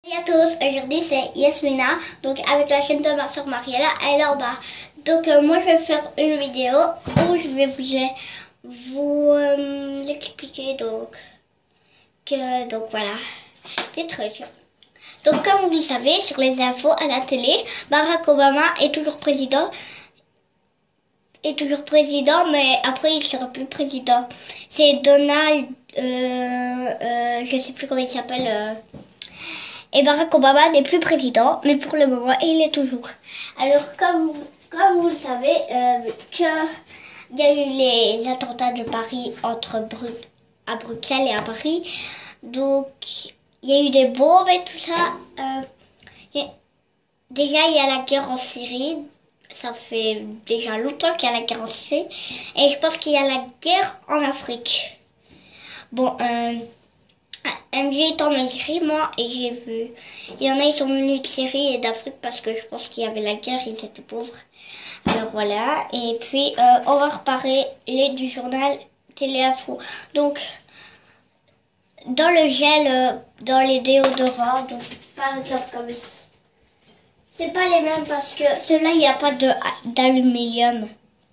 Salut à tous, aujourd'hui c'est Yasmina, donc avec la chaîne de ma soeur Mariella, elle est en bas. Donc moi je vais faire une vidéo où je vais vous l'expliquer, donc voilà, des trucs. Donc comme vous le savez, sur les infos à la télé, Barack Obama est toujours président, mais après il sera plus président. C'est Donald, je sais plus comment il s'appelle. Et Barack Obama n'est plus président, mais pour le moment, il est toujours. Alors, comme vous le savez, il y a eu les attentats de Paris à Bruxelles et à Paris. Donc, il y a eu des bombes et tout ça. Déjà, il y a la guerre en Syrie. Ça fait déjà longtemps qu'il y a la guerre en Syrie. Et je pense qu'il y a la guerre en Afrique. Bon, j'ai été en Algérie, moi, et j'ai vu. Il y en a, ils sont venus de Syrie et d'Afrique parce que je pense qu'il y avait la guerre, ils étaient pauvres. Alors voilà. Et puis, on va reparler du journal Téléinfo. Donc, dans le gel, dans les déodorants, donc par exemple, comme c'est pas les mêmes parce que ceux-là, il n'y a pas d'aluminium.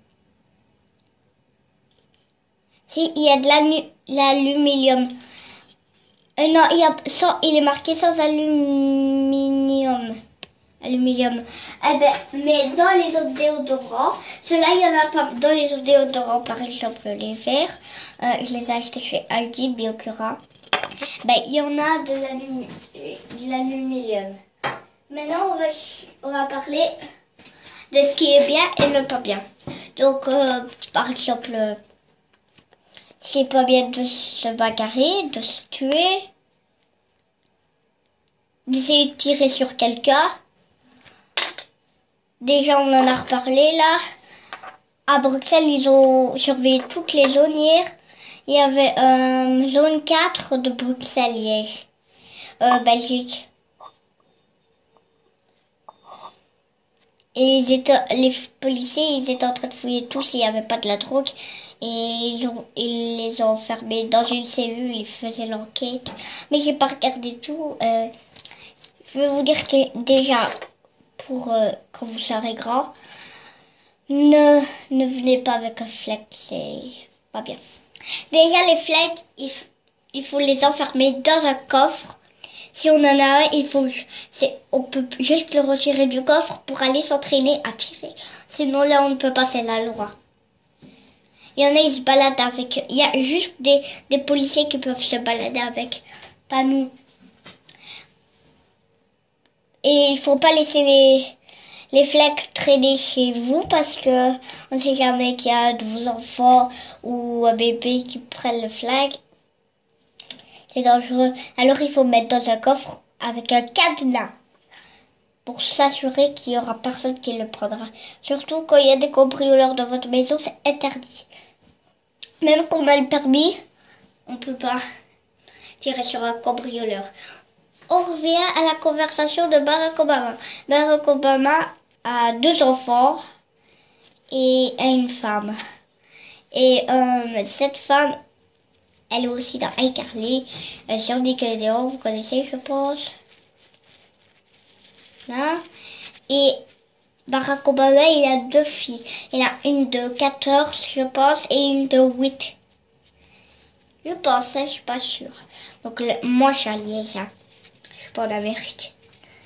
Si, il y a de l'aluminium. Non, il est marqué sans aluminium. Aluminium. Eh ben, mais dans les autres déodorants, ceux-là, il n'y en a pas. Dans les autres déodorants, par exemple, les verts, je les ai achetés chez Aldi, Biocura. Ben, il y en a de l'aluminium. Maintenant, on va parler de ce qui est bien et ne pas bien. Donc, par exemple, ce qui est pas bien de se bagarrer, de se tuer, d'essayer de tirer sur quelqu'un. Déjà, on en a reparlé là. À Bruxelles, ils ont surveillé toutes les zones hier. Il y avait zone 4 de Bruxelles hier, Belgique. Et les policiers, ils étaient en train de fouiller tout s'il n'y avait pas de la drogue. Et ils les ont enfermés dans une cellule, ils faisaient l'enquête. Mais j'ai pas regardé tout. Je vais vous dire que déjà, pour quand vous serez grand, ne venez pas avec un fleck, c'est pas bien. Déjà, les flecks, il faut les enfermer dans un coffre. Si on en a un, on peut juste le retirer du coffre pour aller s'entraîner à tirer. Sinon, là, on ne peut pas, c'est la loi. Il y en a, ils se baladent avec. Il y a juste des policiers qui peuvent se balader avec, pas nous. Et il faut pas laisser les flecs traîner chez vous parce que on sait jamais qu'il y a de vos enfants ou un bébé qui prennent le flag. C'est dangereux. Alors il faut mettre dans un coffre avec un cadenas pour s'assurer qu'il y aura personne qui le prendra. Surtout quand il y a des cambrioleurs dans votre maison, c'est interdit. Même quand on a le permis, on peut pas tirer sur un cambrioleur. On revient à la conversation de Barack Obama. Barack Obama a 2 enfants et une femme. Et cette femme, elle est aussi dans iCarly. Sur Nickelodeon, vous connaissez, je pense. Là. Et Barack Obama, il a 2 filles. Il a une de 14, je pense, et une de 8. Je pense, hein, je suis pas sûre. Donc moi, je suis alliée, ça. Je suis pas en Amérique.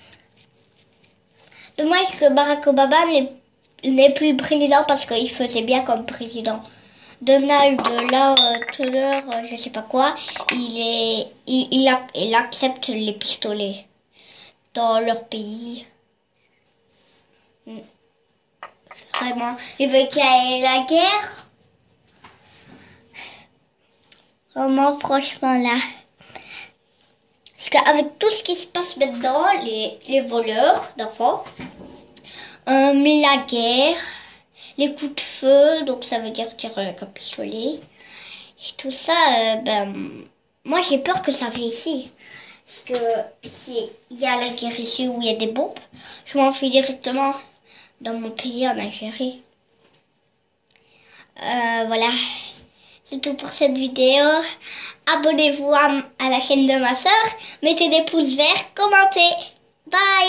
Dommage que Barack Obama n'est plus président parce qu'il faisait bien comme président. Donald Trump, je sais pas quoi, il accepte les pistolets dans leur pays. Vraiment, il veut qu'il y ait la guerre. Vraiment, franchement là. Parce qu'avec tout ce qui se passe maintenant, les voleurs d'enfants, la guerre, les coups de feu, donc ça veut dire tirer avec un pistolet, et tout ça, moi j'ai peur que ça vienne ici. Parce que s'il y a la guerre ici où il y a des bombes, je m'enfuis directement dans mon pays en Algérie. Voilà. C'est tout pour cette vidéo. Abonnez-vous à la chaîne de ma sœur. Mettez des pouces verts, commentez. Bye!